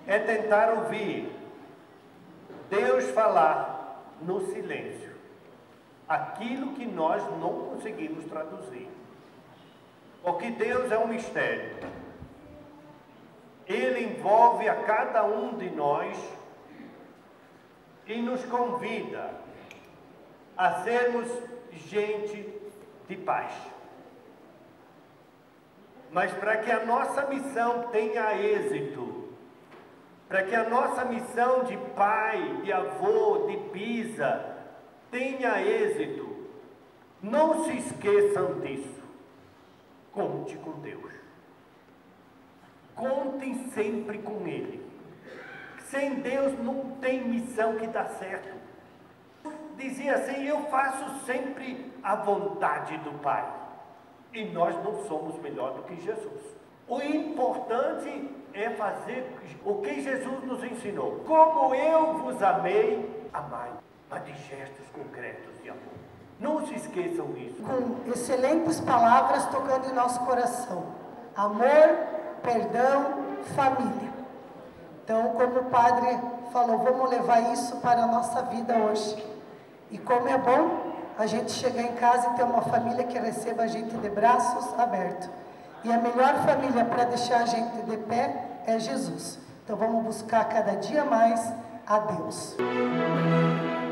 é tentar ouvir Deus falar no silêncio aquilo que nós não conseguimos traduzir. Porque Deus é um mistério. Ele envolve a cada um de nós e nos convida a sermos gente de paz. Mas para que a nossa missão tenha êxito, para que a nossa missão de pai, de avô, de bisa tenha êxito, não se esqueçam disso. Conte com Deus. Contem sempre com Ele. Sem Deus não tem missão que dá certo. Dizia assim: eu faço sempre a vontade do Pai. E nós não somos melhor do que Jesus. O importante é fazer o que Jesus nos ensinou. Como eu vos amei, amai. Mas de gestos concretos de amor. Não se esqueçam disso. Com excelentes palavras tocando em nosso coração. Amor, perdão, família. Então, como o padre falou, vamos levar isso para a nossa vida hoje. E como é bom a gente chegar em casa e ter uma família que receba a gente de braços abertos. E a melhor família para deixar a gente de pé é Jesus. Então vamos buscar cada dia mais a Deus.